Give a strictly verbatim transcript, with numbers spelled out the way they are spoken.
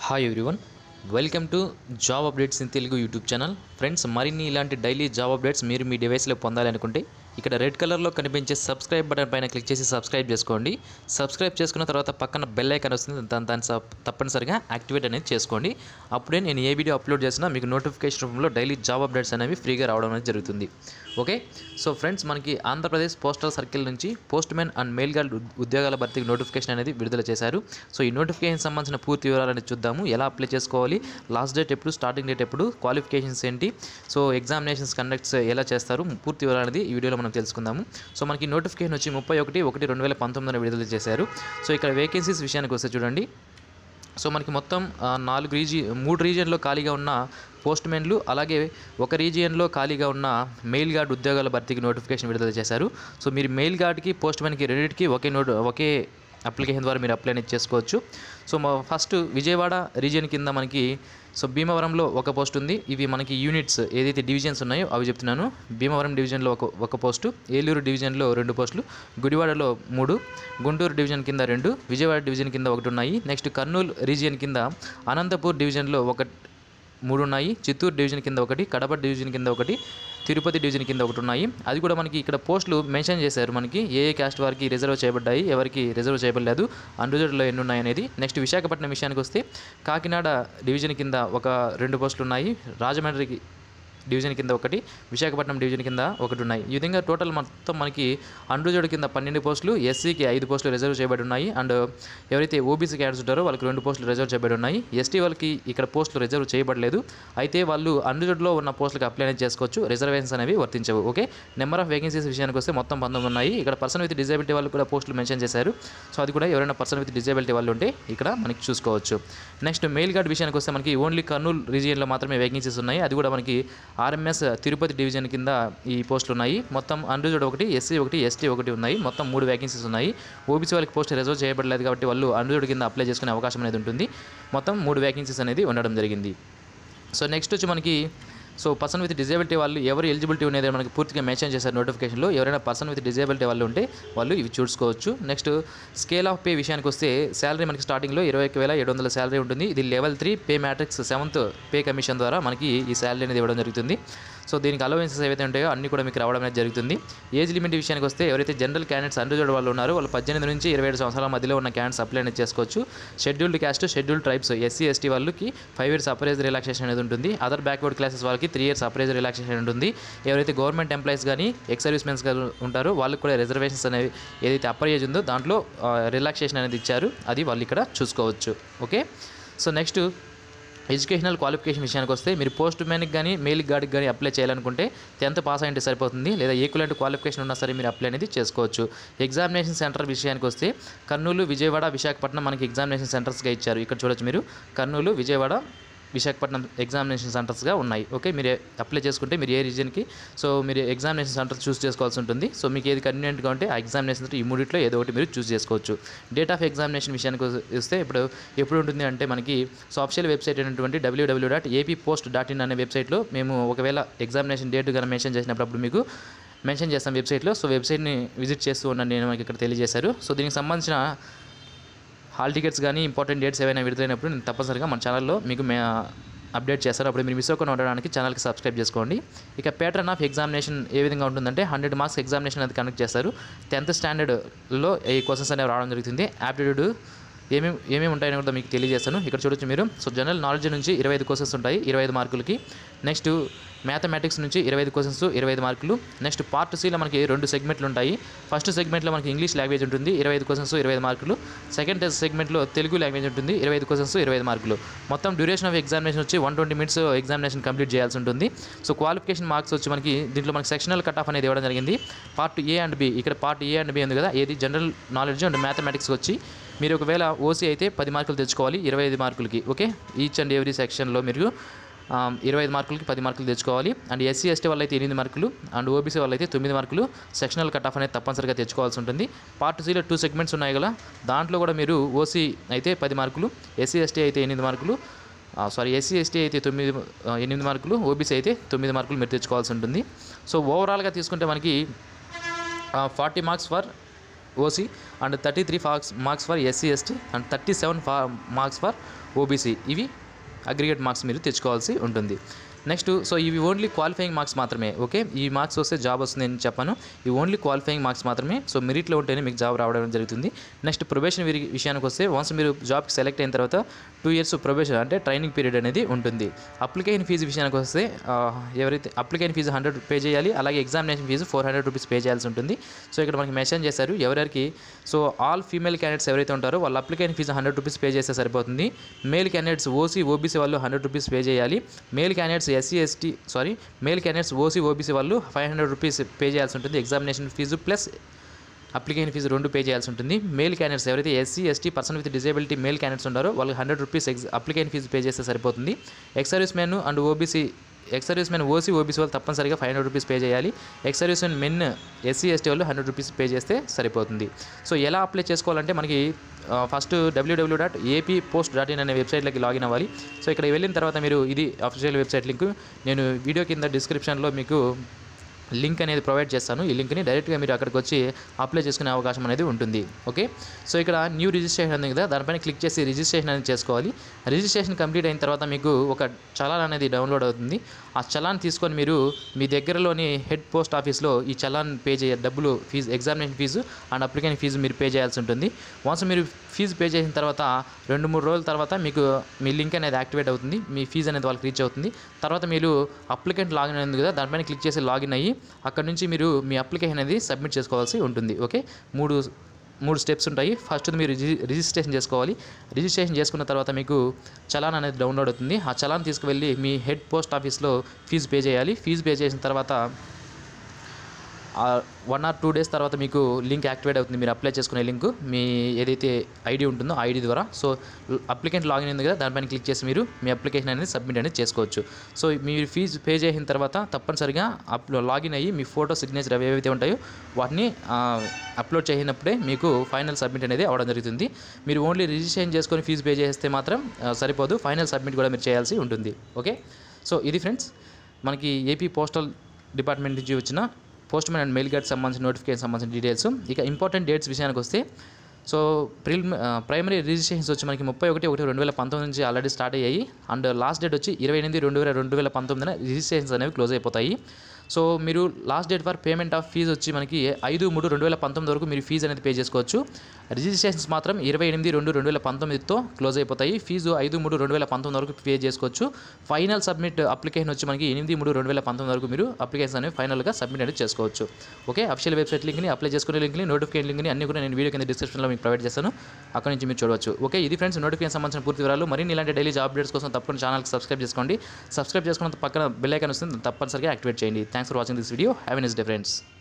Hi everyone, welcome to job updates in Telugu YouTube channel. Friends, మరిన్ని ఇలాంటి daily job updates మీరు మీ డివైస్లో పొందాలనుకుంటే ఇక్కడ రెడ్ కలర్లో కనిపించే సబ్స్క్రైబ్ బటన్ పైన క్లిక్ చేసి సబ్స్క్రైబ్ చేసుకోండి. సబ్స్క్రైబ్ చేసుకున్న తర్వాత పక్కన బెల్ ఐకాన్ వస్తుంది, దాని దాన్ని తప్పనిసరిగా యాక్టివేట్ అనేది చేసుకోండి. అప్పుడే నేను ఏ వీడియో అప్లోడ్ చేసినా మీకు నోటిఫికేషన్ రూపంలో డైలీ జాబ్ అప్డేట్స్ అనేవి ఫ్రీగా రావడం అనేది జరుగుతుంది. ఓకే, సో ఫ్రెండ్స్, మనకి ఆంధ్రప్రదేశ్ పోస్టల్ సర్కిల్ నుంచి postman and mail guard ఉద్యోగాల భర్తీకి నోటిఫికేషన్ అనేది విడుదల చేశారు. సో ఈ నోటిఫికేషన్ సంబంధించిన పూర్తి వివరాలను చూద్దాము. ఎలా అప్లై చేసుకోవాలి, లాస్ట్ డేట్ ఎప్పుడు, స్టార్టింగ్ డేట్ ఎప్పుడు, క్వాలిఫికేషన్స్ ఏంటి, సో ఎగ్జామినేషన్స్ కండక్ట్స్ ఎలా చేస్తారు, పూర్తి వివరాలు అనేది ఈ వీడియోలో మనం తెలుసుకుందాము. సో మనకి నోటిఫికేషన్ వచ్చి ముప్పై ఒకటి ఒకటి రెండు వేల పంతొమ్మిదిన విడుదల చేశారు. సో ఇక్కడ వేకెన్సీస్ విషయానికి వస్తే చూడండి. సో మనకి మొత్తం నాలుగు రీజి మూడు రీజియన్లో ఖాళీగా ఉన్న పోస్ట్ మెన్లు, అలాగే ఒక రీజియన్లో ఖాళీగా ఉన్న మెయిల్ గార్డ్ ఉద్యోగాల భర్తీకి నోటిఫికేషన్ విడుదల చేశారు. సో మీరు మెయిల్ గార్డ్కి, పోస్ట్ మ్యాన్కి రెండింటికి ఒకే నోట్ ఒకే అప్లికేషన్ ద్వారా మీరు అప్లై అనేది చేసుకోవచ్చు. సో మా ఫస్ట్ విజయవాడ రీజియన్ కింద మనకి సో భీమవరంలో ఒక పోస్ట్ ఉంది. ఇవి మనకి యూనిట్స్ ఏదైతే డివిజన్స్ ఉన్నాయో అవి చెప్తున్నాను. భీమవరం డివిజన్లో ఒక ఒక పోస్టు, ఏలూరు డివిజన్లో రెండు పోస్టులు, గుడివాడలో మూడు, గుంటూరు డివిజన్ కింద రెండు, విజయవాడ డివిజన్ కింద ఒకటి ఉన్నాయి. నెక్స్ట్ కర్నూలు రీజియన్ కింద అనంతపూర్ డివిజన్లో ఒక మూడు ఉన్నాయి, చిత్తూరు డివిజన్ కింద ఒకటి, కడప డివిజన్ కింద ఒకటి, తిరుపతి డివిజన్ కింద ఒకటి ఉన్నాయి. అది కూడా మనకి ఇక్కడ పోస్టులు మెన్షన్ చేశారు, మనకి ఏ ఏ క్యాస్ట్ వారికి రిజర్వ్ చేయబడ్డాయి, ఎవరికి రిజర్వ్ చేయబడలేదు, అన్రిజర్వ్డ్లో ఎన్ని ఉన్నాయి అనేది. నెక్స్ట్ విశాఖపట్నం విషయానికి వస్తే కాకినాడ డివిజన్ కింద ఒక రెండు పోస్టులు ఉన్నాయి, రాజమండ్రికి డివిజన్ కింద ఒకటి, విశాఖపట్నం డివిజన్ కింద ఒకటి ఉన్నాయి. ఈ విధంగా టోటల్ మొత్తం మనకి అన్రిజర్వ్డ్ కింద పన్నెండు పోస్టులు, ఎస్సీకి ఐదు పోస్టులు రిజర్వ్ చేయబడి ఉన్నాయి. అండ్ ఎవరైతే ఓబీసీ క్యాండిడేట్స్ ఉంటారో వాళ్ళకి రెండు పోస్టులు రిజర్వ్ చేయబడి ఉన్నాయి. ఎస్టీ వాళ్ళకి ఇక్కడ పోస్టులు రిజర్వ్ చేయబడలేదు, అయితే వాళ్ళు అన్రిజర్వ్డ్లో ఉన్న పోస్టులకు అప్లై అనేది చేసుకోవచ్చు, రిజర్వేషన్స్ అనేవి వర్తించవు. ఓకే, నెంబర్ ఆఫ్ వేకెన్సీస్ విషయానికి వస్తే మొత్తం పంతొమ్మిది ఉన్నాయి. ఇక్కడ పర్సన్ విత్ డిజేబిలిటీ వాళ్ళు కూడా పోస్టులు మెన్షన్ చేశారు. సో అది కూడా ఎవరైనా పర్సన్ విత్ డిజేబిలిటీ వాళ్ళు ఉంటే ఇక్కడ మనకి చూసుకోవచ్చు. నెక్స్ట్ మెయిల్ గార్డ్ విషయానికి వస్తే మనకి ఓన్లీ కర్నూలు రీజియన్లో మాత్రమే వేకెన్సీస్ ఉన్నాయి. అది కూడా మనకి ఆర్ఎంఎస్ తిరుపతి డివిజన్ కింద ఈ పోస్టులు ఉన్నాయి. మొత్తం అన్రిజర్వ్డ్ ఒకటి, ఎస్సీ ఒకటి, ఎస్టీ ఒకటి ఉన్నాయి. మొత్తం మూడు వేకెన్సీస్ ఉన్నాయి. ఓబీసీ వాళ్ళకి పోస్ట్ రిజర్వ్ చేయబడలేదు కాబట్టి వాళ్ళు అన్రిజర్వ్డ్ కింద అప్లై చేసుకునే అవకాశం అనేది ఉంటుంది. మొత్తం మూడు వేకెన్సీస్ అనేది ఉండడం జరిగింది. సో నెక్స్ట్ వచ్చి మనకి సో పర్సన్ విత్ డిజేబిలిటీ వాళ్ళు ఎవరు ఎలిజిబిలిటీ అనేది మనకి పూర్తిగా మెన్షన్ చేశారు నోటిఫికేషన్లో. ఎవరైనా పర్సన్ విత్ డిజేబిలిటీ వాళ్ళు ఉంటే వాళ్ళు ఇవి చూసుకోవచ్చు. నెక్స్ట్ స్కేల్ ఆఫ్ పే విషయానికి వస్తే శాలరీ మనకి స్టార్టింగ్లో ఇరవై ఒక వేల ఏడు వందల శాలరీ ఉంటుంది. ఇది level three pay matrix seventh pay commission ద్వారా మనకి ఈ శాలరీ అనేది ఇవ్వడం జరుగుతుంది. సో దీనికి అలవెన్సెస్ ఏవైతే ఉంటాయో అన్నీ కూడా మీకు రావడం అనేది జరుగుతుంది. ఏజ్ లిమిట్ విషయానికి వస్తే ఎవరైతే జనరల్ క్యాండిడేట్స్ అన్రిజర్వ్డ్ వాళ్ళు ఉన్నారో వాళ్ళు పద్దెనిమిది నుంచి ఇరవై ఏడు సంవత్సరాల మధ్యలో ఉన్న క్యాండిడేట్స్ అప్లై అనేది చేసుకోవచ్చు. Scheduled caste, scheduled tribes, SC ST వాళ్ళకి ఫైవ్ ఇయర్స్ అప్రైజ్ రిలాక్సేషన్ అనేది ఉంటుంది. అదర్ బ్యాక్వర్డ్ క్లాసెస్ వాళ్ళకి త్రీ ఇయర్స్ అప్రైజ్ రిలాక్సేషన్ ఉంటుంది. ఎవరైతే గవర్నమెంట్ ఎంప్లాయీస్ కానీ ఎక్స్ సర్వీస్ మెన్స్ ఉంటారో వాళ్ళకి కూడా రిజర్వేషన్స్ అనేవి ఏదైతే అప్రైజ్ ఉందో దాంట్లో రిలాక్సేషన్ అనేది ఇచ్చారు, అది వాళ్ళు ఇక్కడ చూసుకోవచ్చు. Okay, so next educational qualification విషయానికి వస్తే మీరు పోస్ట్ మ్యాన్కి కానీ మెయిల్ గార్డ్కి కానీ అప్లై చేయాలనుకుంటే టెన్త్ పాస్ అయింటే సరిపోతుంది, లేదా ఈక్వలెంట్ క్వాలిఫికేషన్ ఉన్నా సరే మీరు అప్లై అనేది చేసుకోవచ్చు. ఎగ్జామినేషన్ సెంటర్ విషయానికి వస్తే కర్నూలు, విజయవాడ, విశాఖపట్నం మనకి ఎగ్జామినేషన్ సెంటర్స్గా ఇచ్చారు. ఇక్కడ చూడొచ్చు మీరు, కర్నూలు, విజయవాడ, విశాఖపట్నం ఎగ్జామినేషన్ సెంటర్స్గా ఉన్నాయి. ఓకే, మీరు అప్లై చేసుకుంటే మీరు ఏ రీజన్కి సో మీరు ఎగ్జామినేషన్ సెంటర్ చూస్ చేసుకోవాల్సి ఉంటుంది. సో మీకు ఏది కన్వీనియంట్గా ఉంటే ఆ ఎగ్జామినేషన్ సెంటర్ ఈ మూడిట్లో ఏదో ఒకటి మీరు చూస్ చేసుకోవచ్చు. డేట్ ఆఫ్ ఎగ్జామినేషన్ విషయానికి వస్తే ఇప్పుడు ఎప్పుడు ఉంటుంది అంటే మనకి సో అఫిషియల్ వెబ్సైట్ అయినటువంటి W W dot AP post dot in అనే వెబ్సైట్లో మేము ఒకవేళ ఎగ్జామినేషన్ డేట్ కనుక మెన్షన్ చేసినప్పుడు అప్పుడు మీకు మెన్షన్ చేస్తాం వెబ్సైట్లో. సో వెబ్సైట్ని విజిట్ చేస్తూ ఉన్నాను నేను, మనకి ఇక్కడ తెలియజేశారు. సో దీనికి సంబంధించిన హాల్ టికెట్స్ కానీ ఇంపార్టెంట్ డేట్స్ ఏవైనా విడుదలైనప్పుడు నేను తప్పనిసరిగా మన ఛానల్లో మీకు మే అప్డేట్ చేస్తారు. అప్పుడు మీరు మిస్ అవ్వకుండా ఉండడానికి ఛానల్కి సబ్స్క్రైబ్ చేసుకోండి. ఇక ప్యాటర్న్ ఆఫ్ ఎగ్జామినేషన్ ఏ విధంగా ఉంటుందంటే హండ్రెడ్ మార్క్స్ ఎగ్జామినేషన్ అది కండక్ట్ చేస్తారు. టెన్త్ స్టాండర్డ్లో ఈ క్వశ్చన్స్ అనేవి రావడం జరుగుతుంది. యాప్టిట్యూడ్ ఏమేమి ఏమేమి ఉంటాయని కూడా మీకు తెలియజేస్తాను. ఇక్కడ చూడొచ్చు మీరు. సో జనరల్ నాలెడ్జ్ నుంచి ఇరవై ఐదు క్వశ్చన్స్ ఉంటాయి, ఇరవై ఐదు మార్కులకి. నెక్స్ట్ మ్యాథమెటిక్స్ నుంచి ఇరవై ఐదు క్వశ్చన్స్, ఇరవై ఐదు మార్కులు. నెక్స్ట్ పార్ట్ సిలో మనకి రెండు సెగ్మెంట్లు ఉంటాయి. ఫస్ట్ సెగ్మెంట్లో మనకి ఇంగ్లీష్ లాంగ్వేజ్ ఉంటుంది, ఇరవై ఐదు క్వశ్చన్స్, ఇరవై ఐదు మార్కులు. సెకండ్ సెగ్మెంట్లో తెలుగు లాంగ్వేజ్ ఉంటుంది, ఇరవై ఐదు క్వశ్చన్స్, ఇరవై ఐదు మార్కులు. మొత్తం డ్యూరేషన్ ఆఫ్ ఎగ్జామినేషన్ వచ్చి one twenty minutes examination complete చేయాల్సి ఉంటుంది. సో క్వాలిఫికేషన్ మార్క్స్ వచ్చి మనకి దీంట్లో మనకి సెక్షనల్ కట్ ఆఫ్ అనేది ఇవ్వడం జరిగింది. పార్ట్ ఏ అండ్ బి, ఇక్కడ పార్ట్ ఏ అండ్ బి ఉంది కదా, ఏది జనరల్ నాలెడ్జ్ అండ్ మ్యాథమెటిక్స్ వచ్చి మీరు ఒకవేళ ఓసీ అయితే పది మార్కులు తెచ్చుకోవాలి ఇరవై ఐదు మార్కులకి. ఓకే, ఈచ్ అండ్ ఎవ్రీ సెక్షన్లో మీరు ఇరవై ఐదు మార్కులకి పది మార్కులు తెచ్చుకోవాలి. అండ్ ఎస్సీ ఎస్టీ వాళ్ళు అయితే ఎనిమిది మార్కులు, అండ్ ఓబీసీ వాళ్ళు అయితే తొమ్మిది మార్కులు సెక్షనల్ కట్ ఆఫ్ అనేది తప్పనిసరిగా తెచ్చుకోవాల్సి ఉంటుంది. పార్ట్ సిలో టూ సెగ్మెంట్స్ ఉన్నాయి కదా, దాంట్లో కూడా మీరు ఓసీ అయితే పది మార్కులు, ఎస్సీ ఎస్టీ అయితే ఎనిమిది మార్కులు, సారీ ఎస్సీ ఎస్టీ అయితే తొమ్మిది ఎనిమిది మార్కులు, ఓబీసీ అయితే తొమ్మిది మార్కులు మీరు తెచ్చుకోవాల్సి ఉంటుంది. సో ఓవరాల్గా తీసుకుంటే మనకి forty marks for OC and thirty three marks marks for SC ST and thirty seven for marks for OBC. ఇవి అగ్రిగేట్ మార్క్స్ మీరు తెచ్చుకోవాల్సి ఉంటుంది. నెక్స్ట్ సో ఇవి ఓన్లీ క్వాలిఫైయింగ్ మార్క్స్ మాత్రమే. ఓకే, ఈ మార్క్స్ వస్తే జాబ్ వస్తుంది అని చెప్పాను. ఇవి ఓన్లీ క్వాలిఫైయింగ్ మార్క్స్ మాత్రమే. సో మెరిట్లో ఉంటేనే మీకు జాబ్ రావడం జరుగుతుంది. నెక్స్ట్ ప్రొబేషన్ విషయానికి వస్తే వన్స్ మీరు జాబ్కి సెలెక్ట్ అయిన తర్వాత టూ ఇయర్స్ ప్రొబేషన్ అంటే ట్రైనింగ్ పీరియడ్ అనేది ఉంటుంది. అప్లికేషన్ ఫీజు విషయానికి వస్తే ఎవరైతే అప్లికేషన్ ఫీజు హండ్రెడ్ పే చేయాలి, అలాగే examination fee four hundred rupees pay చేయాల్సి ఉంటుంది. సో ఇక్కడ మనకి మెన్షన్ చేశారు ఎవరికి. సో ఆల్ ఫీమేల్ క్యాండిడేట్స్ ఎవరైతే ఉంటారో వాళ్ళు application fee hundred rupees pay చేస్తే సరిపోతుంది. మేల్ క్యాండిడేట్స్ ఓసీ ఓబీసీ వాళ్ళు హండ్రెడ్ రూపీస్ పే చేయాలి. Male candidates SC ST sorry male candidates OC OBC వాళ్ళు ఫైవ్ హండ్రెడ్ రూపీస్ పే చేయాల్సి ఉంటుంది. Examination fee plus application fee రెండు పే చేయాల్సి ఉంటుంది. మేల్ క్యాండిడేట్స్ ఎవరైతే SC ST person with disability male candidates ఉన్నారో వాళ్ళకి hundred rupees ex application fee pay చేస్తే సరిపోతుంది. Ex service men and OBC X service men OC OBC వాళ్ళు తప్పనిసరిగా ఫైవ్ హండ్రెడ్ రూపీస్ పే చేయాలి. Ex service men men SC ST వాళ్ళు hundred rupees pay చేస్తే సరిపోతుంది. సో ఎలా అప్లై చేసుకోవాలంటే మనకి first W W dot AP post dot in అనే వెబ్సైట్లోకి లాగిన్ అవ్వాలి. సో ఇక్కడ వెళ్ళిన తర్వాత మీరు ఇది అఫీషియల్ వెబ్సైట్ లింక్ నేను వీడియో కింద డిస్క్రిప్షన్లో మీకు లింక్ అనేది ప్రొవైడ్ చేస్తాను. ఈ లింక్ని డైరెక్ట్గా మీరు అక్కడికి వచ్చి అప్లై చేసుకునే అవకాశం అనేది ఉంటుంది. ఓకే, సో ఇక్కడ న్యూ రిజిస్ట్రేషన్ ఉంది కదా, దానిపైన క్లిక్ చేసి రిజిస్ట్రేషన్ అనేది చేసుకోవాలి. రిజిస్ట్రేషన్ కంప్లీట్ అయిన తర్వాత మీకు ఒక చలాన్ అనేది డౌన్లోడ్ అవుతుంది. ఆ చలాన్ తీసుకొని మీరు మీ దగ్గరలోని హెడ్ పోస్ట్ ఆఫీస్లో ఈ చలాన్ పే చేయ డబ్బులు fee examination fee and application fee మీరు పే చేయాల్సి ఉంటుంది. వన్స్ మీరు ఫీజు పే చేసిన తర్వాత రెండు మూడు రోజుల తర్వాత మీకు మీ లింక్ అనేది యాక్టివేట్ అవుతుంది. మీ ఫీజు అనేది వాళ్ళకి రీచ్ అవుతుంది. తర్వాత మీరు అప్లికెంట్ లాగిన్ అయింది కదా, దానిపైన క్లిక్ చేసి లాగిన్ అయ్యి అక్కడ నుంచి మీరు మీ అప్లికేషన్ అనేది సబ్మిట్ చేసుకోవాల్సి ఉంటుంది. ఓకే, మూడు మూడు స్టెప్స్ ఉంటాయి. ఫస్ట్ మీరు రిజిస్ట్రేషన్ చేసుకోవాలి. రిజిస్ట్రేషన్ చేసుకున్న తర్వాత మీకు చలాన్ అనేది డౌన్లోడ్ అవుతుంది. ఆ చలాన్ తీసుకువెళ్ళి మీ హెడ్ పోస్ట్ ఆఫీస్లో ఫీజు పే చేయాలి. ఫీజు పే చేసిన తర్వాత వన్ ఆర్ టూ డేస్ తర్వాత మీకు లింక్ యాక్టివేట్ అవుతుంది. మీరు అప్లై చేసుకునే లింక్ మీ ఏదైతే ఐడి ఉంటుందో ఆ ఐడి ద్వారా. సో అప్లికెంట్ లాగిన్ ఉంది కదా, దానిపైన క్లిక్ చేసి మీరు మీ అప్లికేషన్ అనేది సబ్మిట్ అనేది చేసుకోవచ్చు. సో మీరు ఫీజు పే చేసిన తర్వాత తప్పనిసరిగా అప్ లాగిన్ అయ్యి మీ ఫోటో సిగ్నేచర్ అవి ఏవైతే ఉంటాయో వాటిని అప్లోడ్ చేసినప్పుడే మీకు ఫైనల్ సబ్మిట్ అనేది అవ్వడం జరుగుతుంది. మీరు ఓన్లీ రిజిస్ట్రేషన్ చేసుకొని ఫీజు పే చేస్తే మాత్రం సరిపోదు, ఫైనల్ సబ్మిట్ కూడా మీరు చేయాల్సి ఉంటుంది. ఓకే, సో ఇది ఫ్రెండ్స్ మనకి ఏపీ పోస్టల్ డిపార్ట్మెంట్ నుంచి వచ్చిన postman and mail guard సంబంధించిన నోటిఫికేషన్ సంబంధించిన డీటెయిల్స్. ఇక ఇంపార్టెంట్ డేట్స్ విషయానికి వస్తే సో ప్రిలిమ్ ప్రైమరీ రిజిస్ట్రేషన్స్ వచ్చి మనకి ముప్పై ఒకటి ఒకటి రెండు వేల పంతొమ్మిది నుంచి ఆల్రెడీ స్టార్ట్ అయ్యాయి. అండ్ లాస్ట్ డేట్ వచ్చి ఇరవై ఎనిమిది రెండు వేల రెండు వేల పంతొమ్మిదిన రిజిస్ట్రేషన్స్ అనేవి క్లోజ్ అయిపోతాయి. సో మీరు last date for payment of fee వచ్చి మనకి ఐదు మూడు రెండు వేల పంతొమ్మిది వరకు మీరు ఫీజు అనేది పే చేసుకోవచ్చు. రిజిస్ట్రేషన్స్ మాత్రం ఇరవై ఎనిమిది రెండు రెండు వేల పంతొమ్మిదితో క్లోజ్ అయిపోతాయి. ఫీజు ఐదు మూడు రెండు వేల పంతొమ్మిది వరకు పే చేసుకోవచ్చు. ఫైనల్ సబ్మిట్ అప్లికేషన్ వచ్చి మనకి ఎనిమిది మూడు రెండు వేల పంతొమ్మిది వరకు మీరు అప్లికేషన్ అనేవి ఫైనల్గా సబ్మిట్ అనేది చేసుకోవచ్చు. ఓకే, అఫీషియల్ వెబ్సైట్ లింక్ని అప్లై చేసుకునే లింక్ని నోటిఫికేషన్ లింక్ని అన్ని కూడా నేను వీడియో కింద డిస్క్రిప్షన్లో మీకు ప్రొవైడ్ చేస్తాను. అక్కడ నుంచి మీరు చూడవచ్చు. ఓకే, ఇది ఫ్రెండ్స్ నోటిఫికేషన్ సంబంధించిన పూర్తి వివరాలు. మరిన్ని ఇలాంటి డైలీ జాబ్ అప్డేట్స్ కోసం తప్పకుండా ఛానల్కి సబ్స్క్రైబ్ చేసుకోండి. సబ్స్క్రైబ్ చేసుకున్న పక్కన బెల్ ఐకాన్ వస్తుంది, తప్పనిసరిగా యాక్టివేట్ చేయండి. Thanks for watching this video. Have a nice day friends.